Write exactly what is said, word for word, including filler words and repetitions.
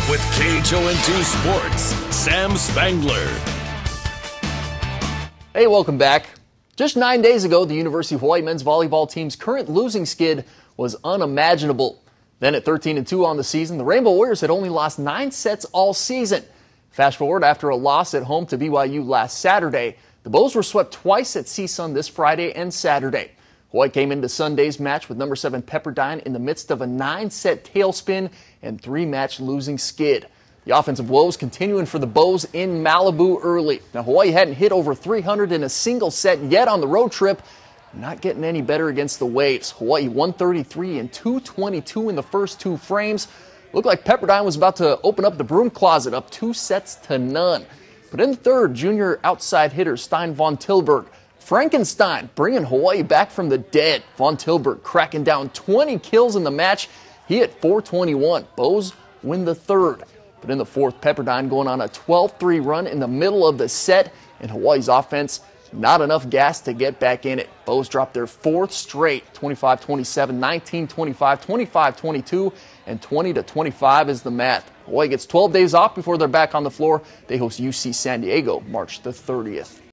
with K H O N two Sports, Sam Spangler. Hey, welcome back. Just nine days ago, the University of Hawai'i men's volleyball team's current losing skid was unimaginable. Then at thirteen and two on the season, the Rainbow Warriors had only lost nine sets all season. Fast forward after a loss at home to B Y U last Saturday, the Bows were swept twice at C S U N this Friday and Saturday. Hawaii came into Sunday's match with number seven Pepperdine in the midst of a nine-set tailspin and three-match losing skid. The offensive woes continuing for the Bows in Malibu early. Now, Hawaii hadn't hit over three hundred in a single set yet on the road trip. Not getting any better against the Waves. Hawaii one thirty-three and two twenty-two in the first two frames. Looked like Pepperdine was about to open up the broom closet, up two sets to none. But in the third, junior outside hitter Stein von Tilburg, Frankenstein bringing Hawaii back from the dead. Von Tilburg cracking down twenty kills in the match. He hit four twenty-one. Bows win the third. But in the fourth, Pepperdine going on a twelve three run in the middle of the set, and Hawaii's offense not enough gas to get back in it. Bows dropped their fourth straight, twenty-five twenty-seven, nineteen twenty-five, twenty-five twenty-two, and twenty to twenty-five is the math. Hawaii gets twelve days off before they're back on the floor. They host U C San Diego March the thirtieth.